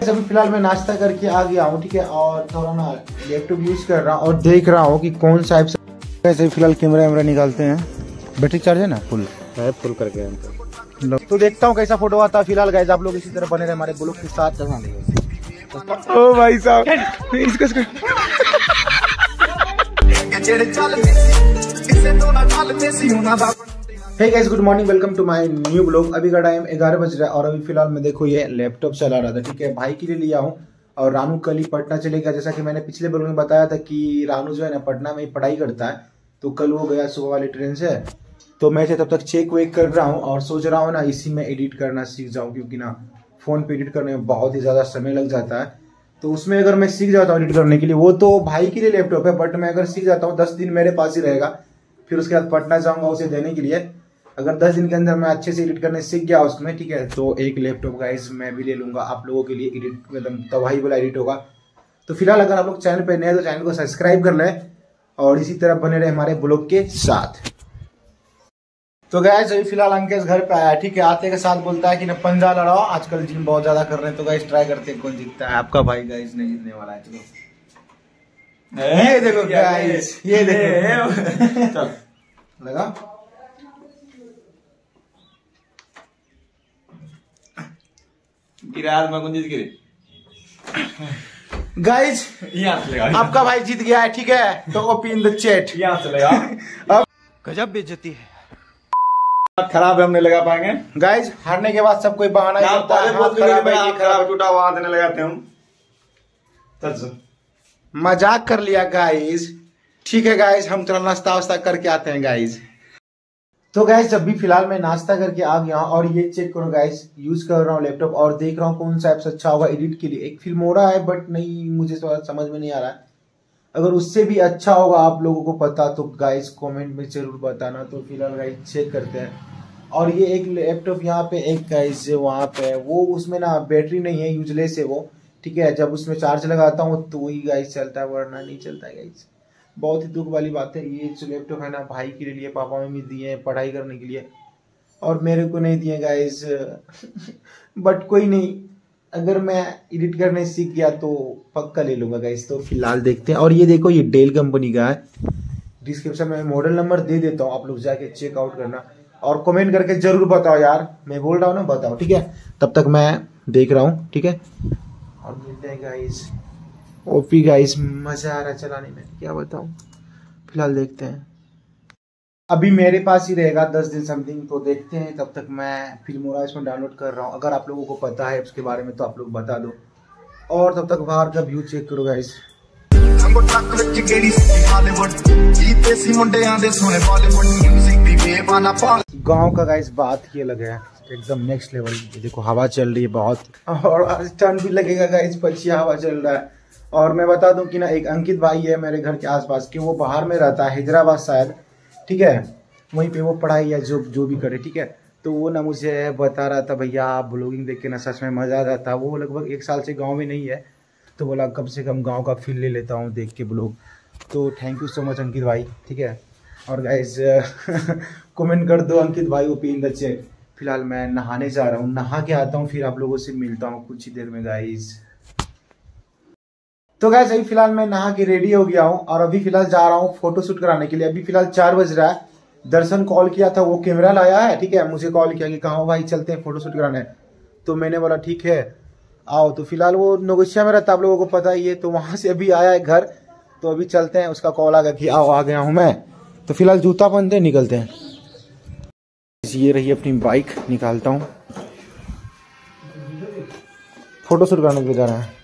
अभी फिलहाल मैं नाश्ता करके आ गया हूँ, ठीक है। और थोड़ा ना लैपटॉप यूज कर रहा हूँ और देख रहा हूँ कि कौन सा ऐसे फिलहाल कैमरा वैमरा निकालते हैं। बैटरी चार्ज है ना, फुल है, फुल करके तो देखता हूँ कैसा फोटो आता है। फिलहाल गाइस आप लोग इसी तरह बने रहे हमारे ब्लॉग के साथ। ओ भाई साहब इसको hey guys, good morning, welcome to my new blog. अभी का टाइम 11 बज रहा है और अभी फिलहाल मैं देखो ये लैपटॉप चला रहा था, ठीक है। भाई के लिए लिया हूँ और रानू कल ही पटना चलेगा। जैसा कि मैंने पिछले ब्लॉग में बताया था कि रानू जो है ना पटना में ही पढ़ाई करता है, तो कल वो गया सुबह वाली ट्रेन से। तो मैं तब तक चेक वेक कर रहा हूँ और सोच रहा हूँ ना इसी में एडिट करना सीख जाऊँ, क्योंकि ना फोन पे एडिट करने में बहुत ही ज्यादा समय लग जाता है। तो उसमें अगर मैं सीख जाता हूँ एडिट करने के लिए, वो तो भाई के लिए लैपटॉप है, बट मैं अगर सीख जाता हूँ 10 दिन मेरे पास ही रहेगा। फिर उसके बाद पटना जाऊंगा उसे देने के लिए। अगर 10 दिन के अंदर मैं अच्छे से एडिट करने सीख गया उसमें, ठीक है, तो एक लैपटॉप गाइस मैं भी ले लूंगा आप लोगों के लिए। एडिट एकदम तबाही वाला एडिट होगा। तो फिलहाल अगर आप लोग चैनल पे नए हैं तो चैनल को सब्सक्राइब कर लें और इसी तरह बने रहे हमारे ब्लॉग के साथ। तो गाइस अभी फिलहाल अंकेश घर पे आया, ठीक है। आते के साथ बोलता है कि ना पंजा लड़ाओ, आजकल जिम बहुत ज्यादा कर रहे हैं। तो गाइस ट्राई करते हैं कौन जीतता है। आपका भाई गाइस नहीं जीतने वाला है। चलो ये देखो गाइस, ये देखो चल लगा गाइस, आपका भाई जीत गया है, ठीक है। तो ओपी इन द चैट यहाँ से लगा। अब गजब बेइज्जती है, खराब है, हम नहीं लगा पाएंगे गाइस। हारने के बाद सब कोई बहाना ही करता है, हाथ खराब है, ये खराब, टूटा हुआ हाथ नहीं लगाते हम। मजाक कर लिया गाइस, ठीक है गाइस। हम थोड़ा नाश्ता वास्ता करके आते हैं गाइस। तो गाइस अभी फिलहाल मैं नाश्ता करके आ गया और ये चेक करो गाइस, यूज कर रहा हूँ लैपटॉप और देख रहा हूँ कौन सा ऐप्स अच्छा होगा एडिट के लिए। एक फिल्मोरा है बट नहीं, मुझे समझ में नहीं आ रहा है। अगर उससे भी अच्छा होगा आप लोगों को पता तो गाइस कमेंट में जरूर बताना। तो फिलहाल गाइस चेक करते हैं। और ये एक लैपटॉप यहाँ पे एक गाइस वहाँ पे वो, उसमें ना बैटरी नहीं है, यूजलेस है वो, ठीक है। जब उसमें चार्ज लगाता हूँ तो वही गाइस चलता है, वरना नहीं चलता है गाइस। बहुत ही दुख वाली बात है। ये जो लैपटॉप है ना भाई के लिए पापा मम्मी दिए हैं पढ़ाई करने के लिए, और मेरे को नहीं दिए गाइस। बट कोई नहीं, अगर मैं एडिट करने सीख गया तो पक्का ले लूंगा गाइस। तो फिलहाल देखते हैं। और ये देखो ये डेल कंपनी का है। डिस्क्रिप्शन में मॉडल नंबर दे देता हूँ, आप लोग जाके चेकआउट करना और कमेंट करके जरूर बताओ यार। मैं बोल रहा हूँ ना, बताओ, ठीक है। तब तक मैं देख रहा हूँ, ठीक है। और मिलते हैं गाइस। ओपी गाइस, मजा आ रहा है चलाने में, क्या बताऊं। फिलहाल देखते हैं। अभी मेरे पास ही रहेगा 10 दिन समथिंग, तो देखते हैं। तब तक मैं फिल्मोरा इसमें डाउनलोड कर रहा हूँ। अगर आप लोगों को पता है उसके बारे में तो आप लोग बता दो। और तब तक बाहर का व्यू चेक करो गाइस। गाँव का गाइस बात ही अलग है, एकदम नेक्स्ट लेवल। देखो हवा चल रही है बहुत, और आज ठंड भी लगेगा गाइस, पछिया हवा चल रहा है। और मैं बता दूं कि ना एक अंकित भाई है मेरे घर के आसपास के, वो बाहर में रहता है, हैदराबाद शायद, ठीक है। वहीं पे वो पढ़ाई या जो भी करे, ठीक है। तो वो ना मुझे बता रहा था भैया ब्लॉगिंग देख के ना सच में मजा आ रहा था। वो लगभग 1 साल से गांव में नहीं है, तो बोला कम से कम गांव का फील ले लेता हूँ देख के ब्लॉग। तो thank you so much Ankit भाई, ठीक है। और गाइस कमेंट कर दो अंकित भाई ओपी इन द चैट। फिलहाल मैं नहाने जा रहा हूँ, नहा के आता हूँ, फिर आप लोगों से मिलता हूँ कुछ ही देर में गाइस। तो गाइस अभी फिलहाल मैं नहा के रेडी हो गया हूँ और अभी फिलहाल जा रहा हूँ फोटो शूट कराने के लिए। अभी फिलहाल 4 बज रहा है। दर्शन कॉल किया था, वो कैमरा लाया है, ठीक है। मुझे कॉल किया कि कहाँ भाई चलते हैं फोटो शूट कराने। तो मैंने बोला ठीक है आओ। तो फिलहाल वो नगोशिया में रहता, आप लोगों को पता ही है। तो वहां से अभी आया है घर, तो अभी चलते हैं। उसका कॉल आ गया कि आओ आ गया हूँ मैं। तो फिलहाल जूता पहनते हैं, निकलते हैं। ये रही अपनी बाइक, निकालता हूँ। फोटो शूट कराने के लिए जा रहा है।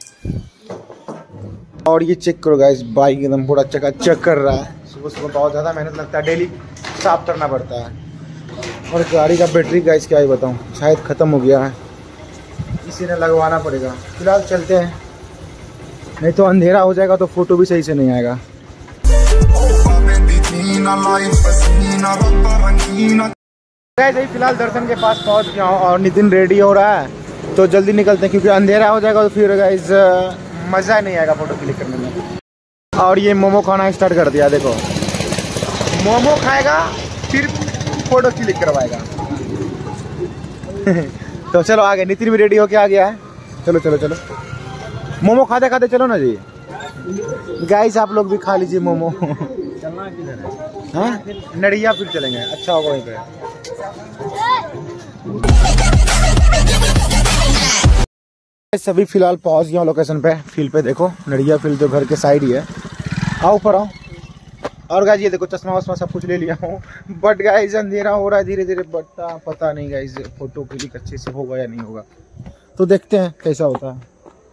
और ये चेक करो गाइस, बाइक एकदम पूरा चकाचक कर रहा है। सुबह सुबह बहुत ज़्यादा मेहनत लगता है, डेली साफ करना पड़ता है। और गाड़ी का बैटरी गाइस क्या ही बताऊँ, शायद ख़त्म हो गया है, इसी ने लगवाना पड़ेगा। फिलहाल चलते हैं, नहीं तो अंधेरा हो जाएगा तो फोटो भी सही से नहीं आएगा। गाइस अभी फिलहाल दर्शन के पास पहुंच गया हूँ और नितिन रेडी हो रहा है, तो जल्दी निकलते हैं क्योंकि अंधेरा हो जाएगा तो फिर गाइस मज़ा नहीं आएगा फोटो क्लिक करने में। और ये मोमो खाना स्टार्ट कर दिया, देखो मोमो खाएगा फिर फोटो क्लिक करवाएगा। तो चलो आगे, नितिन भी रेडी होके आ गया है। चलो चलो चलो, मोमो खाते खाते चलो ना जी। गाइस आप लोग भी खा लीजिए मोमो। चलना किधर है? हाँ नड़िया फिर चलेंगे, अच्छा होगा वहीं पे। सभी फिलहाल पहुंच गया लोकेशन पे, फील्ड पे देखो, नड़िया फील्ड जो घर के साइड ही है। आओ ऊपर आओ। और गाइस ये देखो चश्मा वश्मा सब कुछ ले लिया हूँ, बट गाइस अंधेरा हो रहा है धीरे धीरे, बट पता नहीं गाइस फोटो क्लिक अच्छे से होगा या नहीं होगा, तो देखते हैं कैसा होता है।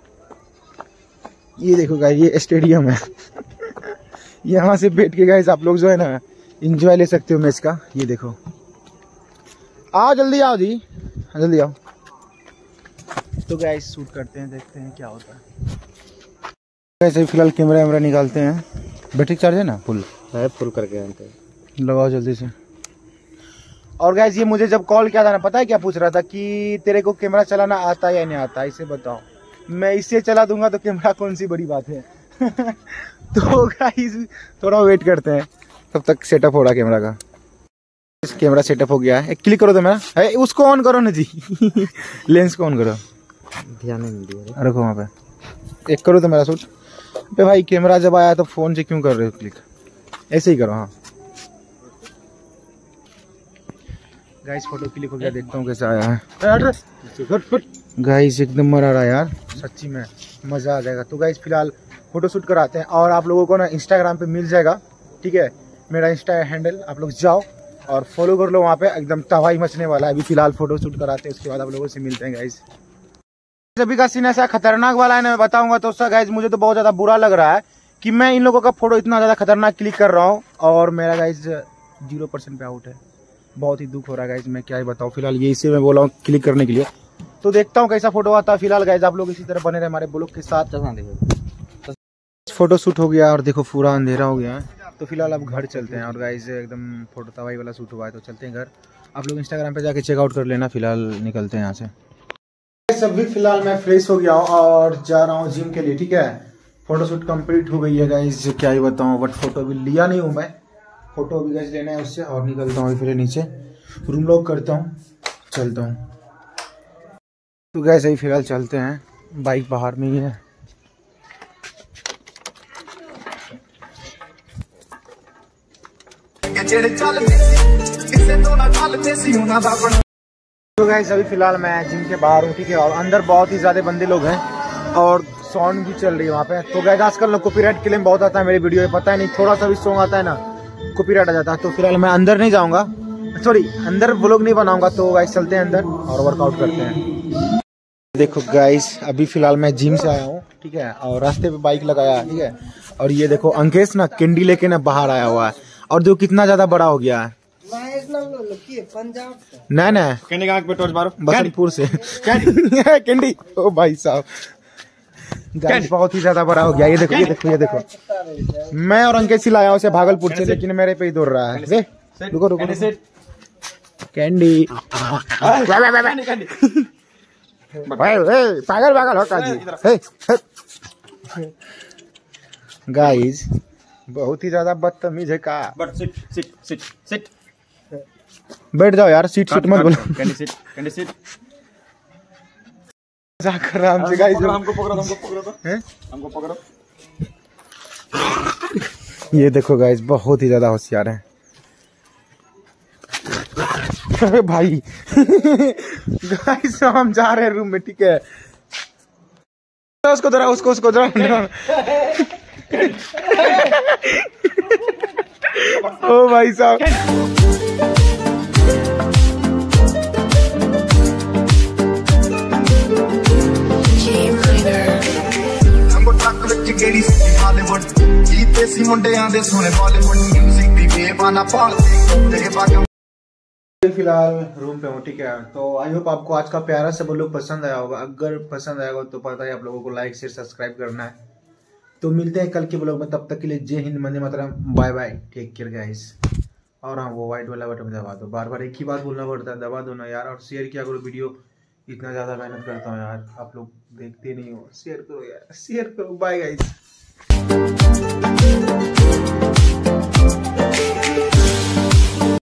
ये देखो गाइस ये स्टेडियम है। यहाँ से बैठ के गाइस आप लोग जो है ना एंजॉय ले सकते हो मैच का। ये देखो, आओ जल्दी आओ जी, जल्दी आओ। तो गाइस शूट करते हैं, देखते हैं क्या होता है। ऐसे फिलहाल कैमरा वैमरा निकालते हैं। बैटरी चार्ज है ना फुल है, फुल करके आते हैं, लगाओ जल्दी से। और गाइस ये मुझे जब कॉल किया था ना, पता है क्या पूछ रहा था कि तेरे को कैमरा चलाना आता है या नहीं आता, इसे बताओ। मैं इससे चला दूंगा तो कैमरा कौन सी बड़ी बात है। तो गाइस थोड़ा वेट करते हैं, तब तक सेटअप हो रहा कैमरा का। कैमरा सेटअप हो गया है, क्लिक करो तो मेरा है, उसको ऑन करो ना जी। लेंस को ऑन करो, ध्यान नहीं दिया, रखो वहाँ पे। एक करो तो मेरा शूट। अबे भाई कैमरा जब आया तो फोन से क्यों कर रहे हो क्लिक, ऐसे ही करो। हाँ गाइस फोटो क्लिक हो गया, देखता हूँ कैसा आया है। गाइस एकदम मजा आ रहा है यार, सच्ची में मजा आ जाएगा। तो गाइस फिलहाल फोटो शूट कराते हैं, और आप लोगों को ना इंस्टाग्राम पे मिल जाएगा, ठीक है, मेरा इंस्टा हैंडल, आप लोग जाओ और फॉलो कर लो, वहाँ पे एकदम तबाही मचने वाला है। अभी फिलहाल फोटो शूट कराते हैं, उसके बाद आप लोगों से मिलते हैं गाइस। अभी का सीन ऐसा खतरनाक वाला है ना, मैं बताऊंगा तो उसका गाइस मुझे तो बहुत ज्यादा बुरा लग रहा है कि मैं इन लोगों का फोटो इतना ज्यादा खतरनाक क्लिक कर रहा हूँ और मेरा गाइस 0% पे आउट है। बहुत ही दुख हो रहा है गाइस, मैं क्या ही बताऊँ। फिलहाल ये इसे मैं बोला हूँ क्लिक करने के लिए, तो देखता हूँ कैसा फोटो आता है। फिलहाल गाइस आप लोग इसी तरह बने रहे हमारे ब्लॉग के साथ। फोटो शूट हो गया और देखो पूरा अंधेरा हो गया है, तो फिलहाल अब घर चलते हैं। और गाइस एकदम फोटो तबाही वाला शूट हुआ है, तो चलते हैं घर। आप लोग इंस्टाग्राम पे जाके चेकआउट कर लेना। फिलहाल निकलते हैं यहाँ से। अभी फिलहाल मैं फ्रेश हो गया हूँ और जा रहा हूँ जिम के लिए, ठीक है। फोटो शूट कंप्लीट हो गई है गाइस, क्या ही बताऊँ, बट फोटो भी लिया नहीं हूँ मैं, फोटो भी गाइस लेना है उससे। और निकलता हूँ फिर नीचे, रूम लॉक करता हूँ, चलता हूँ। तो गाइस अभी फिलहाल चलते हैं, बाइक बाहर में ही है। तो गाइस अभी फिलहाल मैं जिम के बाहर हूँ, ठीक है, और अंदर बहुत ही ज्यादा बंदे लोग हैं और साउंड भी चल रही है वहाँ पे। तो गाइस आजकल ना कॉपीराइट क्लेम बहुत आता है मेरे वीडियो में, पता है नहीं, थोड़ा सा भी सॉन्ग आता है ना कॉपीराइट आ जाता है। तो फिलहाल मैं अंदर नहीं जाऊँगा, सॉरी अंदर व्लॉग नहीं बनाऊंगा। तो गाइस चलते हैं अंदर और वर्कआउट करते हैं। देखो गाइस अभी फिलहाल मैं जिम से आया हूँ, ठीक है, और रास्ते पे बाइक लगाया, ठीक है। और ये देखो अंकेश ना कैंडी लेके ना बाहर आया हुआ है, और जो कितना ज्यादा बड़ा हो गया है। नहीं नहीं कैंडी कहाँ पे टॉर्च मारो, बसंतपुर से कैंडी। ओ भाई साहब गाइस बहुत ही ज्यादा बड़ा हो गया। ये देखो ये देखो ये देखो, मैं और अंकेश लाया हूँ उसे भागलपुर से, लेकिन मेरे पे ही दौड़ रहा है। रुको रुको कैंडी, पागल पागल हो काजी। गाइस बहुत ही ज्यादा बदतमीज है का। But sit sit sit sit, बैठ जाओ यार, सीट सीट मत बोलो। Candy sit, candy sit. जाकर आराम से गाइस, हमको पकड़ो, हमको पकड़ो तो, हैं हमको पकड़ो। ये देखो गाइस बहुत ही ज्यादा होशियार है। अरे भाई गाइस हम जा रहे हैं रूम में, ठीक है। उसको दरा, उसको दरा। ओ भाई साहब फिलहाल रूम पे हूँ, ठीक है। तो आई होप आपको आज का प्यारा सा ब्लॉग पसंद आया होगा। अगर पसंद आया होगा तो पता है आप लोगों को लाइक शेयर सब्सक्राइब करना है। तो मिलते हैं कल के ब्लॉग में, तब तक के लिए जय हिंद, वंदे मातरम, bye bye, take care guys. और हाँ वो व्हाइट वाला बटन दबा दो, बार बार एक ही बात बोलना पड़ता है, दबा दो ना यार। और शेयर किया करो वीडियो, इतना ज़्यादा मेहनत करता हूँ यार, आप लोग देखते नहीं हो। शेयर करो यार, शेयर करो। Bye guys.